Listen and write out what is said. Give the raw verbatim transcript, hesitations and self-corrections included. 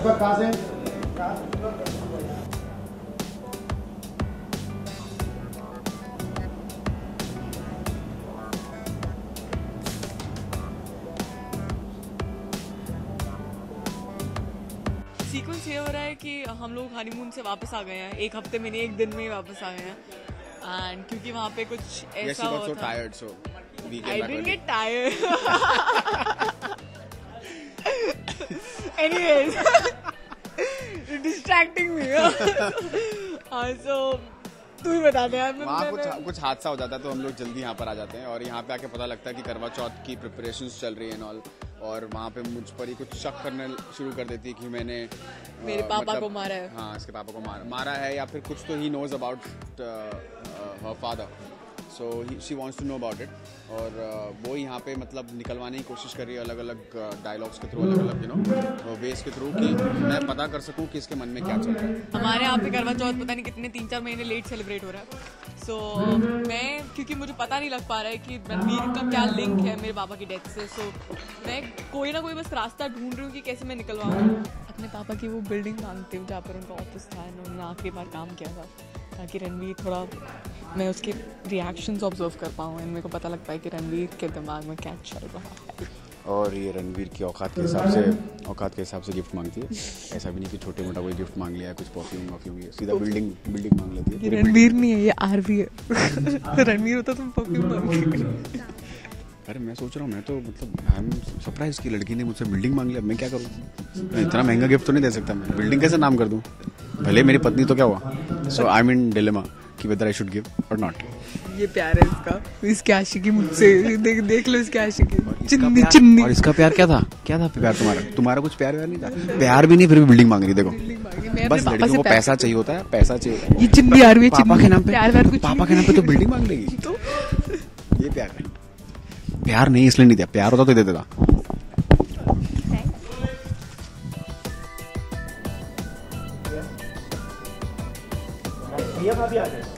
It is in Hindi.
दीपक कहाँ से? कहाँ से? सीक्वेंस ये हो रहा है कि हम लोग हनीमून से वापस आ गए हैं, एक हफ्ते में नहीं एक दिन में ही वापस आ गए हैं। एंड क्योंकि वहाँ पे कुछ ऐसा yes, हुआ so था। tired, so I didn't get tired. Anyways, you're distracting me. हाँ, so तू ही बता दे यार। वहाँ कुछ कुछ हादसा हो जाता है तो हम लोग जल्दी यहाँ पर आ जाते हैं और यहाँ पे आके पता लगता है कि करवा चौथ की प्रिपरेशंस चल रही है एंड ऑल, और वहाँ पे मुझ पर ही कुछ शक करने शुरू कर देती है कि मैंने मेरे पापा मतलब, को मारा है। हाँ, इसके पापा को मारा मारा है या फिर कुछ तो ही knows about her father, so she wants to know about it. और uh, वो यहाँ पे मतलब निकलवाने की कोशिश कर रही है अलग अलग डायलॉग्स के थ्रू, अलग अलग यू नो वेज के थ्रू कि मैं पता कर सकूँ कि इसके मन में क्या चल रहा है। हमारे यहाँ पे करवा चौथ पता नहीं कितने तीन चार महीने लेट सेलिब्रेट हो रहा है। सो so, मैं क्योंकि मुझे पता नहीं लग पा रहा है कि रणवीर का क्या लिंक है मेरे पापा की डेथ से, सो so, मैं कोई ना कोई बस रास्ता ढूंढ रही हूँ कि कैसे मैं निकलवाऊँ। अपने पापा की वो बिल्डिंग मांगती हूँ जहाँ पर उनका ऑफिस था, उन्होंने आखिरी बार काम किया था, ताकि रणवीर थोड़ा मैं उसके रिएक्शंस ऑब्जर्व कर पाऊँ एंड मेरे को पता लग पाए कि रणवीर के दिमाग में क्या चल रहा है। और ये रणवीर की औकात के हिसाब से औकात के हिसाब से गिफ्ट मांगती है, ऐसा भी नहीं कि छोटे मोटा कोई गिफ्ट मांग लिया है, कुछ परफ्यूम वफ्यूम, सीधा बिल्डिंग बिल्डिंग मांग लेती है। ये रणवीर नहीं है, ये आरवी है। रणवीर होता तुम परफ्यूम मांग। अरे मैं सोच रहा हूँ, मैं तो मतलब आई एम सरप्राइज की लड़की ने मुझसे बिल्डिंग मांग लिया, मैं क्या करूँ? इतना महंगा गिफ्ट तो नहीं दे सकता मैं, बिल्डिंग कैसे नाम कर दूँ? भले मेरी पत्नी तो क्या हुआ? So I am in dilemma कि whether I should give or not. ये प्यार है इसका, इसकी आशिकी मुझसे देख देख लो, इसकी आशिकी चिन्नी चिन्नी। और इसका प्यार क्या था? क्या था प्यार तुम्हारा? तुम्हारा कुछ प्यार व्यार नहीं था, प्यार भी नहीं, फिर भी बिल्डिंग मांग रही। देखो बस लड़की को पैसा चाहिए होता है, पैसा चाहिए होता है। ये चिन्नी आ रही है, पापा के नाम पे, प्यार व्यार कुछ पापा के नाम पे तो बिल्डिंग मांग लेगी। तो ये प्यार नहीं, प्यार नहीं इसलिए नहीं दिया, प्यार होता तो दे देता। भैया भाभी आ गए।